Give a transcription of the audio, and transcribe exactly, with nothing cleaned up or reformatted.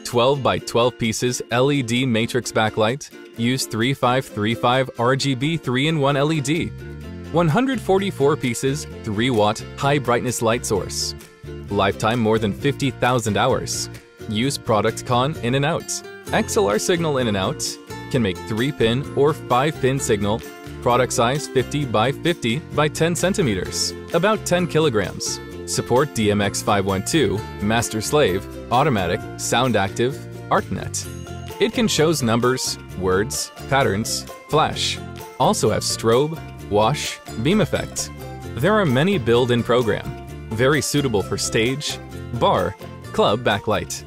twelve by twelve pieces L E D matrix backlight. Use thirty-five thirty-five R G B three in one L E D. one hundred forty-four pieces three watt high brightness light source. Lifetime more than fifty thousand hours. Use product con in and out. X L R signal in and out. Can make three pin or five pin signal. Product size fifty by fifty by ten centimeters. About ten kilograms. Support D M X five one two, Master Slave, Automatic, Sound Active, ArtNet. It can shows numbers, words, patterns, flash. Also have strobe, wash, beam effect. There are many built-in program. Very suitable for stage, bar, club backlight.